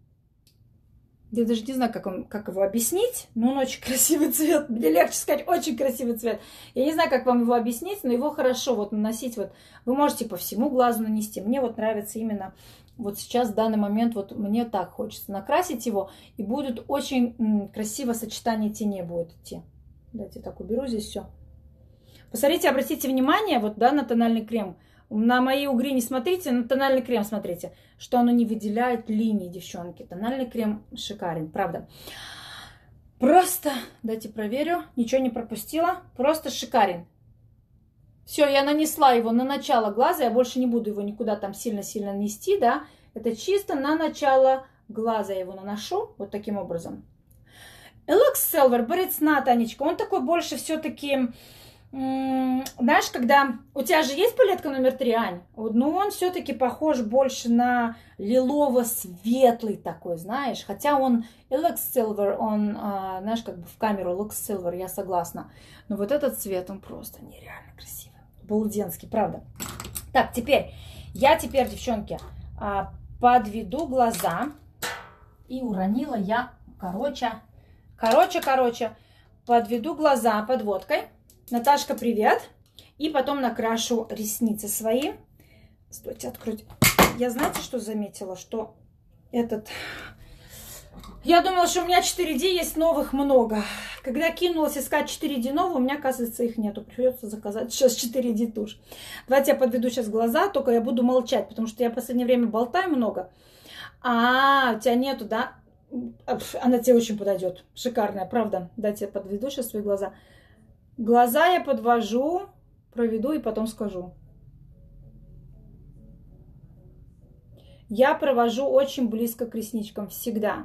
Я даже не знаю, как, он, как его объяснить. Но он очень красивый цвет. Мне легче сказать, очень красивый цвет. Я не знаю, как вам его объяснить, но его хорошо вот наносить. Вот. Вы можете по всему глазу нанести. Мне вот нравится именно... Вот сейчас, в данный момент, вот мне так хочется накрасить его. И будет очень м, красиво сочетание теней будет идти. Давайте так уберу здесь все. Посмотрите, обратите внимание вот, да, на тональный крем. На мои угри не смотрите, на тональный крем смотрите, что оно не выделяет линии, девчонки. Тональный крем шикарен, правда. Просто, дайте проверю, ничего не пропустила, просто шикарен. Все, я нанесла его на начало глаза, я больше не буду его никуда там сильно-сильно нести, да. Это чисто на начало глаза я его наношу, вот таким образом. It looks silver, but it's not, Анечка. Он такой больше все-таки, знаешь, когда... У тебя же есть палетка номер три, Ань? Ну, он все-таки похож больше на лилово-светлый такой, знаешь. Хотя он it looks silver, он, а, знаешь, как бы в камеру looks silver, я согласна. Но вот этот цвет, он просто нереально красивый. Балденский, правда. Так, теперь, я теперь, девчонки, подведу глаза. И уронила я, короче, короче, короче, подведу глаза подводкой. Наташка, привет. И потом накрашу ресницы свои. Стойте, откройте. Я знаете, что заметила? Что этот... Я думала, что у меня четыре ди есть новых много. Когда кинулась искать четыре ди новые, у меня, оказывается, их нету. Придется заказать сейчас четыре ди тушь. Давайте я подведу сейчас глаза, только я буду молчать, потому что я в последнее время болтаю много. А, у тебя нету, да? Она тебе очень подойдет. Шикарная, правда. Дайте я подведу сейчас свои глаза. Глаза я подвожу, проведу и потом скажу. Я провожу очень близко к ресничкам всегда.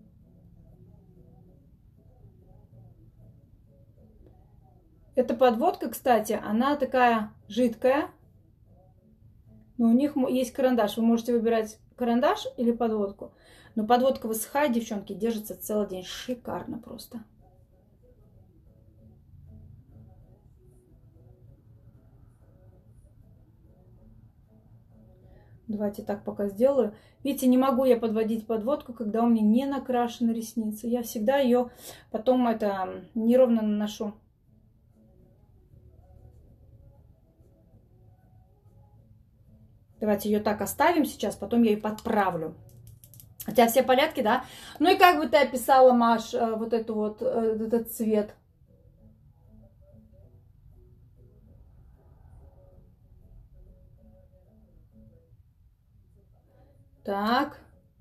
Эта подводка, кстати, она такая жидкая. Но у них есть карандаш. Вы можете выбирать карандаш или подводку. Но подводка высыхает, девчонки, держится целый день. Шикарно просто. Давайте так пока сделаю. Видите, не могу я подводить подводку, когда у меня не накрашены ресницы. Я всегда ее потом это неровно наношу. Давайте ее так оставим сейчас, потом я ее подправлю. У тебя все порядки, да? Ну и как бы ты описала, Маш, вот эту вот, этот цвет? Так.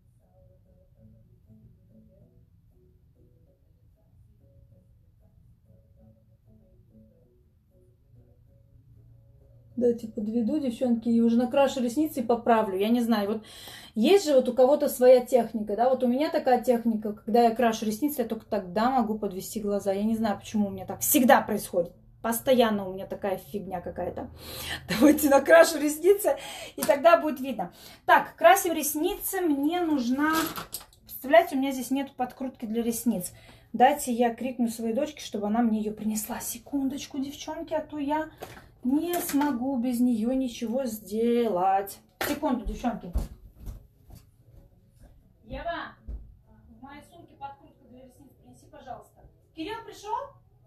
Дайте подведу, девчонки, и уже накрашу ресницы и поправлю. Я не знаю, вот есть же вот у кого-то своя техника, да? Вот у меня такая техника, когда я крашу ресницы, я только тогда могу подвести глаза. Я не знаю, почему у меня так всегда происходит. Постоянно у меня такая фигня какая-то. Давайте накрашу ресницы, и тогда будет видно. Так, красим ресницы. Мне нужна... Представляете, у меня здесь нет подкрутки для ресниц. Дайте я крикну своей дочке, чтобы она мне ее принесла. Секундочку, девчонки, а то я не смогу без нее ничего сделать. Секунду, девчонки. Ева, в моей сумке подкрутка для ресниц принеси, пожалуйста. Кирилл пришел?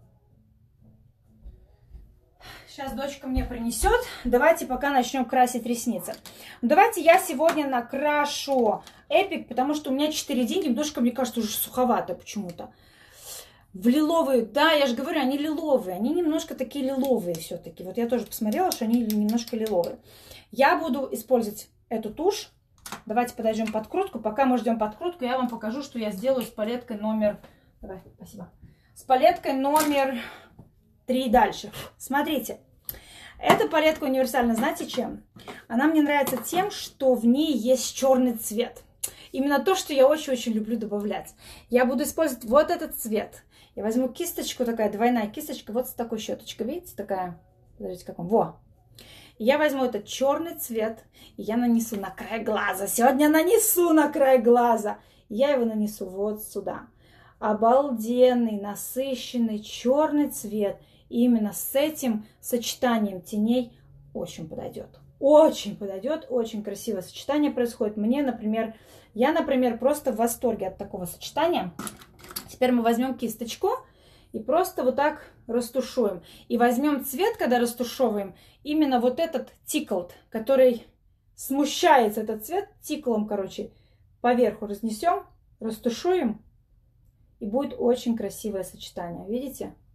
Сейчас дочка мне принесет. Давайте пока начнем красить ресницы. Давайте я сегодня накрашу Эпик, потому что у меня четыре ди, немножко, мне кажется, уже суховато почему-то. В лиловые, да, я же говорю, они лиловые. Они немножко такие лиловые все-таки. Вот я тоже посмотрела, что они немножко лиловые. Я буду использовать эту тушь. Давайте подождем подкрутку. Пока мы ждем подкрутку, я вам покажу, что я сделаю с палеткой номер... Давай, спасибо. С палеткой номер три дальше. Смотрите. Эта палетка универсальна, знаете чем? Она мне нравится тем, что в ней есть черный цвет. Именно то, что я очень-очень люблю добавлять. Я буду использовать вот этот цвет. Я возьму кисточку, такая двойная кисточка, вот с такой щеточкой, видите, такая, подождите, как он, во. Я возьму этот черный цвет, и я нанесу на край глаза. Сегодня нанесу на край глаза. Я его нанесу вот сюда. Обалденный, насыщенный черный цвет. И именно с этим сочетанием теней очень подойдет. Очень подойдет, очень красивое сочетание происходит. Мне, например, я, например, просто в восторге от такого сочетания. Теперь мы возьмем кисточку и просто вот так растушуем. И возьмем цвет, когда растушевываем, именно вот этот тиклд, который смущается, этот цвет, тиклом, короче, поверху разнесем, растушуем, и будет очень красивое сочетание. Видите?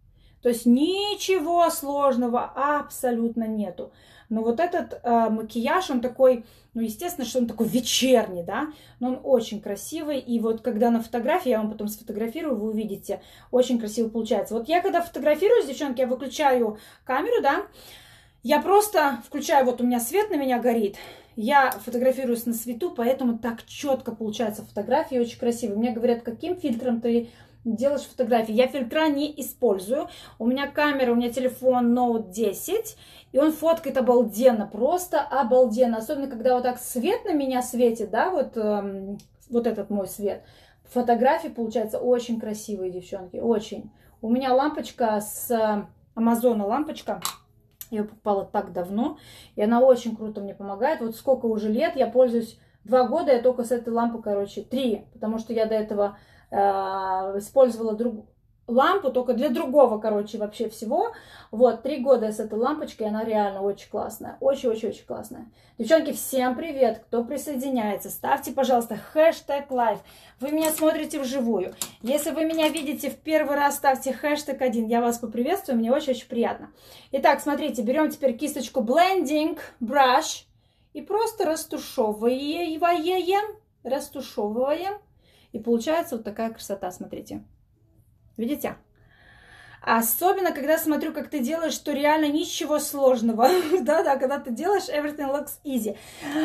То есть ничего сложного абсолютно нету. Но вот этот э, макияж, он такой, ну, естественно, что он такой вечерний, да, но он очень красивый. И вот когда на фотографии, я вам потом сфотографирую, вы увидите, очень красиво получается. Вот я когда фотографируюсь, девчонки, я выключаю камеру, да, я просто включаю, вот у меня свет на меня горит, я фотографируюсь на свету, поэтому так четко получается фотографии, очень красиво. Мне говорят, каким фильтром ты делаешь фотографии? Я фильтра не использую. У меня камера, у меня телефон ноут десять, и он фоткает обалденно, просто обалденно. Особенно, когда вот так свет на меня светит, да, вот, эм, вот этот мой свет. Фотографии получаются очень красивые, девчонки, очень. У меня лампочка с Амазона, лампочка. Я ее покупала так давно, и она очень круто мне помогает. Вот сколько уже лет я пользуюсь, два года я только с этой лампой, короче, три, потому что я до этого э, использовала друг... лампу только для другого, короче, вообще всего. Вот, три года я с этой лампочкой, она реально очень классная, очень-очень-очень классная. Девчонки, всем привет, кто присоединяется, ставьте, пожалуйста, хэштег лайв. Вы меня смотрите вживую. Если вы меня видите в первый раз, ставьте хэштег один. Я вас поприветствую, мне очень-очень приятно. Итак, смотрите, берем теперь кисточку Blending Brush и просто растушевываем, растушевываем. И получается вот такая красота, смотрите. Видите? Особенно, когда смотрю, как ты делаешь, что реально ничего сложного. Да-да, когда ты делаешь, everything looks easy.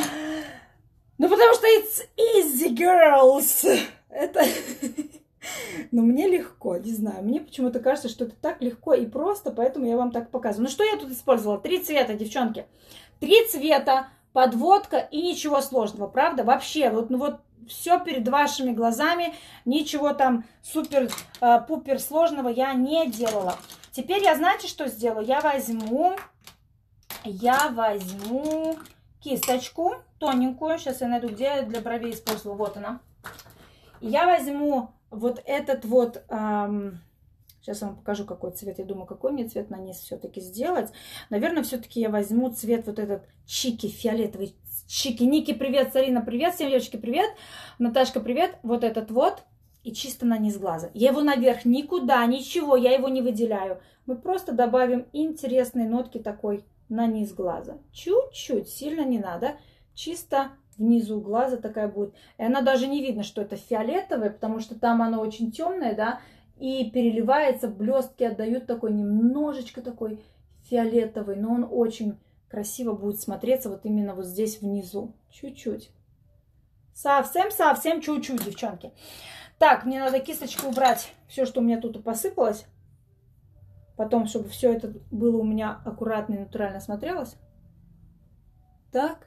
Ну, потому что it's easy, girls. Это... Но мне легко, не знаю. Мне почему-то кажется, что это так легко и просто, поэтому я вам так показываю. Ну, что я тут использовала? Три цвета, девчонки. Три цвета, подводка и ничего сложного, правда? Вообще, вот, ну вот, все перед вашими глазами, ничего там супер-пупер э, сложного я не делала. Теперь я, знаете, что сделаю? Я возьму, я возьму кисточку тоненькую. Сейчас я найду, где я для бровей использовала. Вот она. Я возьму вот этот вот... Эм, сейчас я вам покажу, какой цвет. Я думаю, какой мне цвет на низ все-таки сделать. Наверное, все-таки я возьму цвет вот этот чики, фиолетовый. Чики, Ники, привет, Сарина, привет, всем девочки, привет, Наташка, привет, вот этот вот, и чисто на низ глаза. Я его наверх никуда, ничего, я его не выделяю. Мы просто добавим интересные нотки такой на низ глаза. Чуть-чуть, сильно не надо, чисто внизу глаза такая будет. И она даже не видно, что это фиолетовое, потому что там оно очень темное, да, и переливается, блестки отдают такой немножечко такой фиолетовый, но он очень... красиво будет смотреться вот именно вот здесь внизу. Чуть-чуть. Совсем-совсем чуть-чуть, девчонки. Так, мне надо кисточку убрать. Все, что у меня тут посыпалось. Потом, чтобы все это было у меня аккуратно и натурально смотрелось. Так.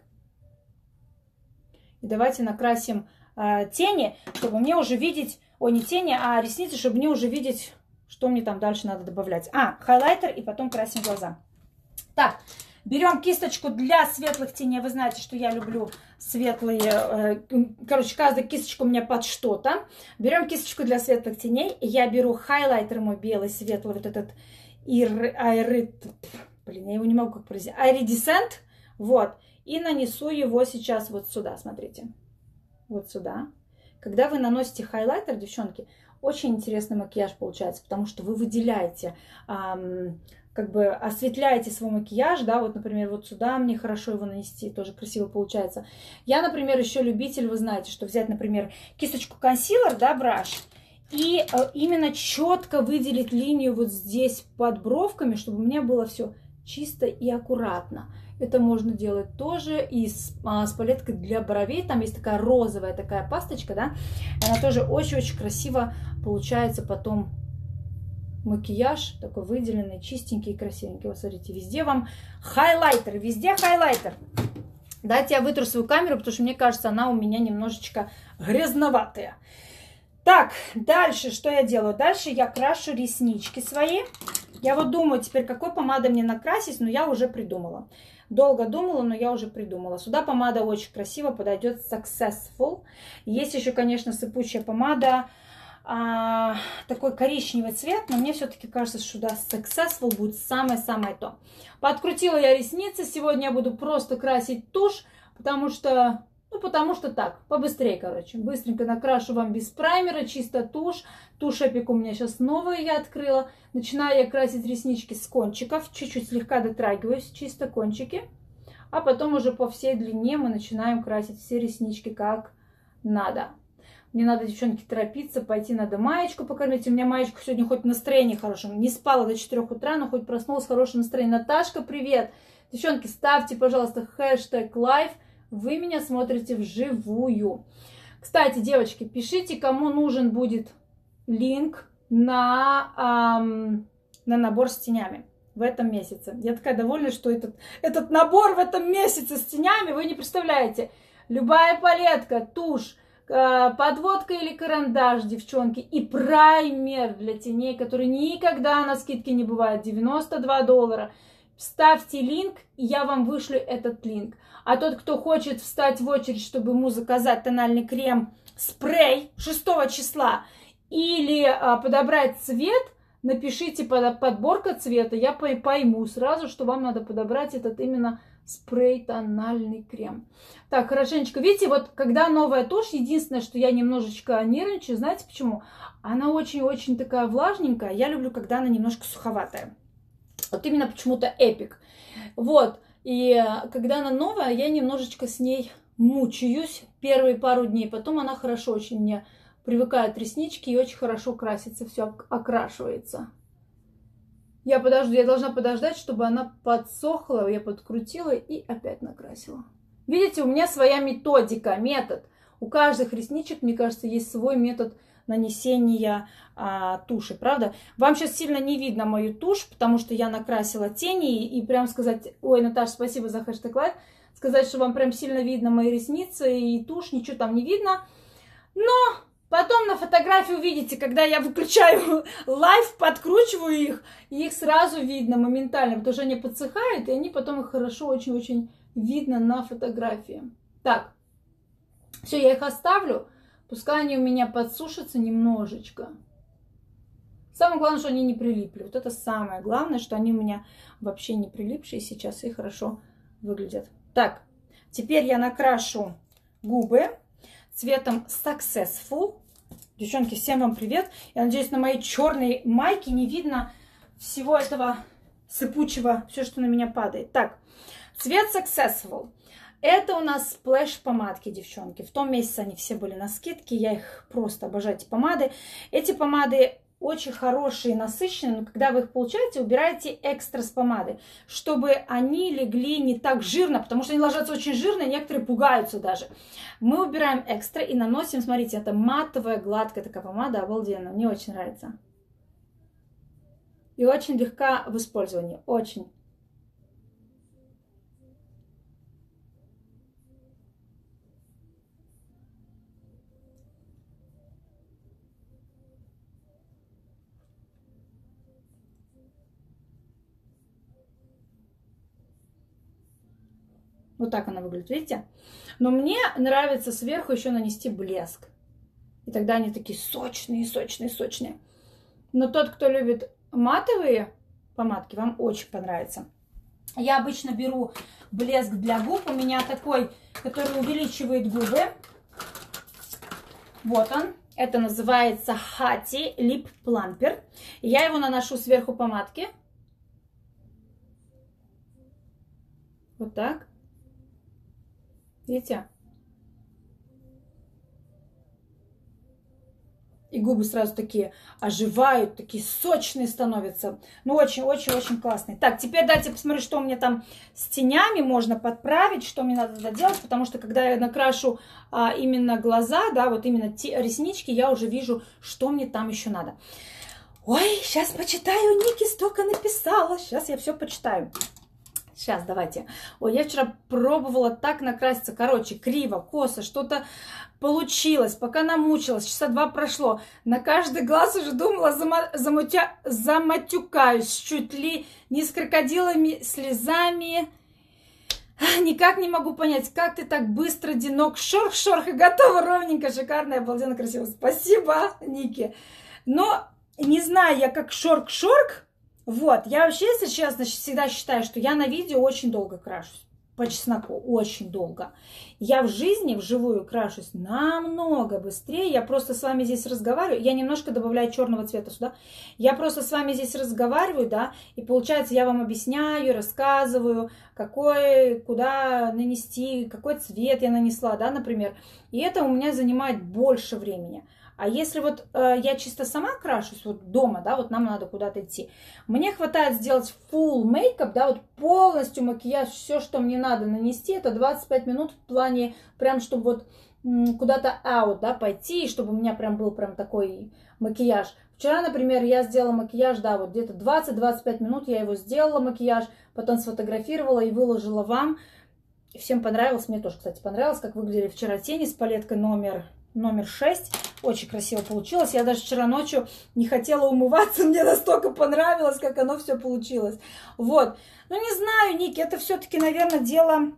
И давайте накрасим э, тени, чтобы мне уже видеть... Ой, не тени, а ресницы, чтобы мне уже видеть, что мне там дальше надо добавлять. А, хайлайтер и потом красим глаза. Так. Берем кисточку для светлых теней. Вы знаете, что я люблю светлые. Короче, каждая кисточка у меня под что-то. Берем кисточку для светлых теней. Я беру хайлайтер мой белый, светлый, вот этот Irid... Блин, я его не могу как произнести. Iridescent. Вот. И нанесу его сейчас вот сюда, смотрите. Вот сюда. Когда вы наносите хайлайтер, девчонки, очень интересный макияж получается, потому что вы выделяете... Эм, как бы осветляете свой макияж, да, вот, например, вот сюда мне хорошо его нанести, тоже красиво получается. Я, например, еще любитель, вы знаете, что взять, например, кисточку консилер, да, браш, и э, именно четко выделить линию вот здесь под бровками, чтобы у меня было все чисто и аккуратно. Это можно делать тоже и с, а, с палеткой для бровей, там есть такая розовая такая пасточка, да, она тоже очень-очень красиво получается потом. Макияж такой выделенный, чистенький и красивенький. Вот смотрите, везде вам хайлайтер, везде хайлайтер. Дайте я вытру свою камеру, потому что мне кажется, она у меня немножечко грязноватая. Так, дальше что я делаю? Дальше я крашу реснички свои. Я вот думаю теперь, какой помадой мне накрасить, но я уже придумала. Долго думала, но я уже придумала. Сюда помада очень красиво подойдет, Successful. Есть еще, конечно, сыпучая помада. А, такой коричневый цвет, но мне все-таки кажется, что да, Successful будет самое-самое то. Подкрутила я ресницы, сегодня я буду просто красить тушь, потому что Ну, потому что так, побыстрее, короче. Быстренько накрашу вам без праймера, чисто тушь. Тушь Эпик у меня сейчас новая, я открыла. Начинаю я красить реснички с кончиков. Чуть-чуть слегка дотрагиваюсь, чисто кончики. А потом уже по всей длине мы начинаем красить все реснички как надо. Мне надо, девчонки, торопиться, пойти надо Маечку покормить. У меня Маечка сегодня хоть настроение хорошее. Не спала до четырёх утра, но хоть проснулась с хорошим настроением. Наташка, привет! Девчонки, ставьте, пожалуйста, хэштег лайв. Вы меня смотрите вживую. Кстати, девочки, пишите, кому нужен будет линк на, эм, на набор с тенями в этом месяце. Я такая довольна, что этот, этот набор в этом месяце с тенями, вы не представляете. Любая палетка, тушь, э, подводка или карандаш, девчонки, и праймер для теней, который никогда на скидке не бывает, девяносто два доллара. Ставьте линк, и я вам вышлю этот линк. А тот, кто хочет встать в очередь, чтобы ему заказать тональный крем, спрей шестого числа, или а, подобрать цвет, напишите под, подборка цвета, я пойму сразу, что вам надо подобрать этот именно спрей тональный крем. Так, хорошенечко, видите, вот когда новая тушь, единственное, что я немножечко нервничаю, знаете почему? Она очень-очень такая влажненькая, я люблю, когда она немножко суховатая. Вот именно почему-то Эпик. Вот. И когда она новая, я немножечко с ней мучаюсь первые пару дней. Потом она хорошо очень мне привыкает реснички и очень хорошо красится, все окрашивается. Я подожду, я должна подождать, чтобы она подсохла. Я подкрутила и опять накрасила. Видите, у меня своя методика, метод. У каждых ресничек, мне кажется, есть свой метод нанесения а, туши, правда? Вам сейчас сильно не видно мою тушь, потому что я накрасила тени, и, и прям сказать, ой, Наташа, спасибо за хэштег лайв, сказать, что вам прям сильно видно мои ресницы и тушь, ничего там не видно, но потом на фотографии увидите, когда я выключаю лайв, подкручиваю их, и их сразу видно моментально, потому что они подсыхают, и они потом их хорошо, очень-очень видно на фотографии. Так, все, я их оставлю. Пускай они у меня подсушатся немножечко. Самое главное, что они не прилипли. Вот это самое главное, что они у меня вообще не прилипшие сейчас и хорошо выглядят. Так, теперь я накрашу губы цветом Successful. Девчонки, всем вам привет. Я надеюсь, на моей черной майке не видно всего этого сыпучего, все, что на меня падает. Так, цвет Successful. Это у нас сплэш помадки, девчонки. В том месяце они все были на скидке. Я их просто обожаю, эти помады. Эти помады очень хорошие, насыщенные. Но когда вы их получаете, убирайте экстра с помады, чтобы они легли не так жирно, потому что они ложатся очень жирно, и некоторые пугаются даже. Мы убираем экстра и наносим, смотрите, это матовая, гладкая такая помада, обалденно. Мне очень нравится. И очень легка в использовании, очень. Вот так она выглядит, видите? Но мне нравится сверху еще нанести блеск. И тогда они такие сочные, сочные, сочные. Но тот, кто любит матовые помадки, вам очень понравится. Я обычно беру блеск для губ. У меня такой, который увеличивает губы. Вот он. Это называется Hati Lip Plumper. Я его наношу сверху помадки. Вот так. Видите? И губы сразу такие оживают, такие сочные становятся. Ну, очень-очень-очень классные. Так, теперь дайте посмотреть, что у меня там с тенями можно подправить, что мне надо делать, потому что когда я накрашу а, именно глаза, да, вот именно те, реснички, я уже вижу, что мне там еще надо. Ой, сейчас почитаю, Ники столько написала, сейчас я все почитаю. Сейчас, давайте. Ой, я вчера пробовала так накраситься. Короче, криво, косо, что-то получилось. Пока намучилась, часа два прошло. На каждый глаз уже думала, зама замутя заматюкаюсь. Чуть ли не с крокодилами, слезами. Никак не могу понять, как ты так быстро, Динок, шорх-шорх, и готова ровненько, шикарно, обалденно красиво. Спасибо, Ники. Но не знаю я, как шорк-шорк. Вот, я вообще, если честно, всегда считаю, что я на видео очень долго крашусь. по чесноку очень долго. Я в жизни вживую крашусь намного быстрее. Я просто с вами здесь разговариваю. Я немножко добавляю черного цвета сюда. Я просто с вами здесь разговариваю, да, и получается, я вам объясняю, рассказываю, какой, куда нанести, какой цвет я нанесла, да, например. И это у меня занимает больше времени. А если вот э, я чисто сама крашусь вот дома, да, вот нам надо куда-то идти, мне хватает сделать full мейкап, да, вот полностью макияж, все, что мне надо нанести, это двадцать пять минут в плане, прям, чтобы вот м, куда-то out, да, пойти, чтобы у меня прям был прям такой макияж. Вчера, например, я сделала макияж, да, вот где-то двадцать-двадцать пять минут я его сделала, макияж, потом сфотографировала и выложила вам. Всем понравилось, мне тоже, кстати, понравилось, как выглядели вчера тени с палеткой номер... номер шесть. Очень красиво получилось. Я даже вчера ночью не хотела умываться. Мне настолько понравилось, как оно все получилось. Вот. Ну, не знаю, Ники, это все-таки, наверное, дело,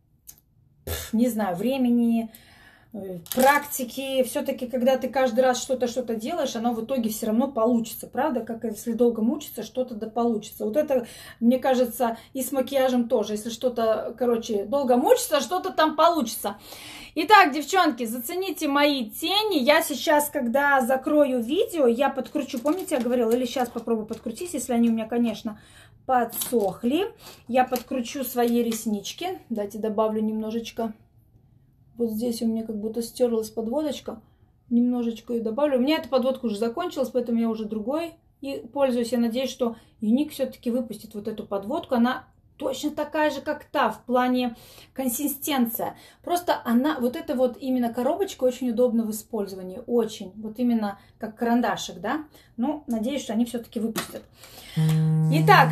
не знаю, времени, практики. Все-таки, когда ты каждый раз что-то, что-то делаешь, оно в итоге все равно получится. Правда? Как если долго мучиться, что-то да получится. Вот это, мне кажется, и с макияжем тоже. Если что-то, короче, долго мучиться, что-то там получится. Итак, девчонки, зацените мои тени. Я сейчас, когда закрою видео, я подкручу. Помните, я говорила? Или сейчас попробую подкрутить, если они у меня, конечно, подсохли. Я подкручу свои реснички. Давайте добавлю немножечко. Вот здесь у меня как будто стерлась подводочка. Немножечко ее добавлю. У меня эта подводка уже закончилась, поэтому я уже другой и пользуюсь. Я надеюсь, что Юник все-таки выпустит вот эту подводку. Она точно такая же, как та, в плане консистенция. Просто она, вот эта вот именно коробочка очень удобна в использовании. Очень. Вот именно как карандашик, да? Ну, надеюсь, что они все-таки выпустят. Итак.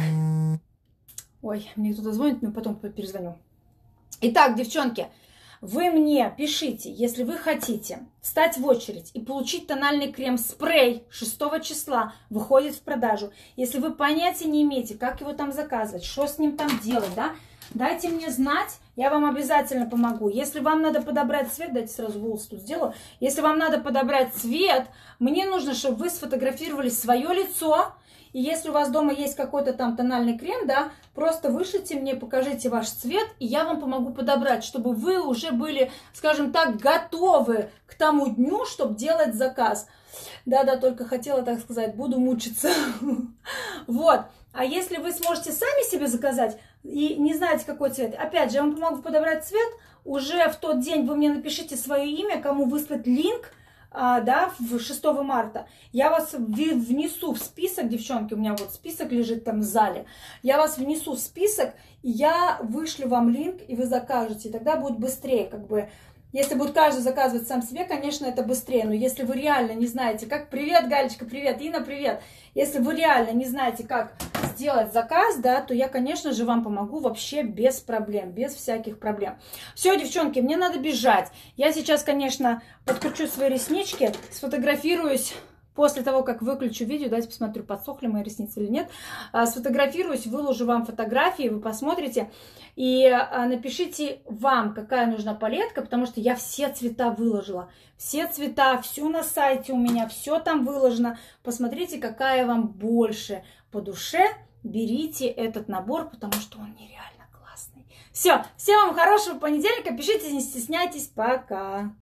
Ой, мне кто-то звонит, но потом перезвоню. Итак, девчонки. Вы мне пишите, если вы хотите встать в очередь и получить тональный крем-спрей шестого числа, выходит в продажу. Если вы понятия не имеете, как его там заказывать, что с ним там делать, да, дайте мне знать, я вам обязательно помогу. Если вам надо подобрать цвет, дайте сразу волосы тут сделаю. Если вам надо подобрать цвет, мне нужно, чтобы вы сфотографировали свое лицо. И если у вас дома есть какой-то там тональный крем, да, просто вышлите мне, покажите ваш цвет, и я вам помогу подобрать, чтобы вы уже были, скажем так, готовы к тому дню, чтобы делать заказ. Да-да, только хотела так сказать, буду мучиться. Вот. А если вы сможете сами себе заказать и не знаете, какой цвет, опять же, я вам помогу подобрать цвет, уже в тот день вы мне напишите свое имя, кому выслать линк, А, да, шестого марта, я вас внесу в список, девчонки, у меня вот список лежит там в зале, я вас внесу в список, и я вышлю вам линк, и вы закажете, и тогда будет быстрее, как бы, если будет каждый заказывать сам себе, конечно, это быстрее, но если вы реально не знаете, как, привет, Галечка, привет, Инна, привет, если вы реально не знаете, как сделать заказ, да, то я, конечно же, вам помогу вообще без проблем, без всяких проблем. Все, девчонки, мне надо бежать. Я сейчас, конечно, подкручу свои реснички, сфотографируюсь после того, как выключу видео. Давайте посмотрю, подсохли мои ресницы или нет. Сфотографируюсь, выложу вам фотографии, вы посмотрите. И напишите вам, какая нужна палетка, потому что я все цвета выложила. Все цвета, все на сайте у меня, все там выложено. Посмотрите, какая вам больше по душе. Берите этот набор, потому что он нереально классный. Все, всем вам хорошего понедельника. Пишите, не стесняйтесь. Пока.